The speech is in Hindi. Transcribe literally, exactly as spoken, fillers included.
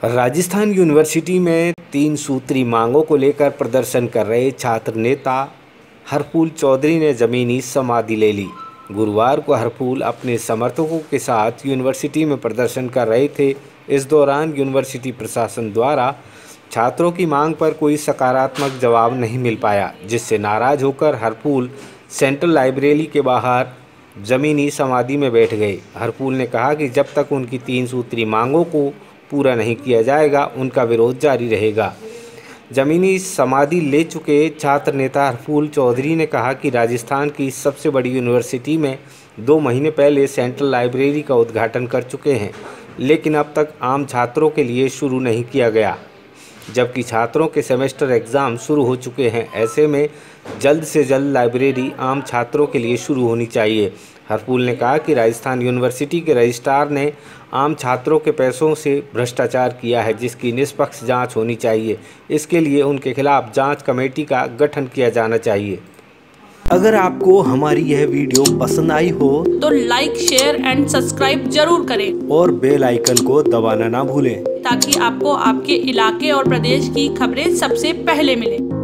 राजस्थान यूनिवर्सिटी में तीन सूत्री मांगों को लेकर प्रदर्शन कर रहे छात्र नेता हरफूल चौधरी ने जमीनी समाधि ले ली। गुरुवार को हरफूल अपने समर्थकों के साथ यूनिवर्सिटी में प्रदर्शन कर रहे थे। इस दौरान यूनिवर्सिटी प्रशासन द्वारा छात्रों की मांग पर कोई सकारात्मक जवाब नहीं मिल पाया, जिससे नाराज होकर हरफूल सेंट्रल लाइब्रेरी के बाहर जमीनी समाधि में बैठ गए। हरफूल ने कहा कि जब तक उनकी तीन सूत्री मांगों को पूरा नहीं किया जाएगा, उनका विरोध जारी रहेगा। जमीनी समाधि ले चुके छात्र नेता हरफूल चौधरी ने कहा कि राजस्थान की सबसे बड़ी यूनिवर्सिटी में दो महीने पहले सेंट्रल लाइब्रेरी का उद्घाटन कर चुके हैं, लेकिन अब तक आम छात्रों के लिए शुरू नहीं किया गया, जबकि छात्रों के सेमेस्टर एग्ज़ाम शुरू हो चुके हैं। ऐसे में जल्द से जल्द लाइब्रेरी आम छात्रों के लिए शुरू होनी चाहिए। हरफूल ने कहा कि राजस्थान यूनिवर्सिटी के रजिस्ट्रार ने आम छात्रों के पैसों से भ्रष्टाचार किया है, जिसकी निष्पक्ष जांच होनी चाहिए। इसके लिए उनके खिलाफ जांच कमेटी का गठन किया जाना चाहिए। अगर आपको हमारी यह वीडियो पसंद आई हो तो लाइक, शेयर एंड सब्सक्राइब जरूर करें और बेल आइकन को दबाना ना भूलें, ताकि आपको आपके इलाके और प्रदेश की खबरें सबसे पहले मिलें।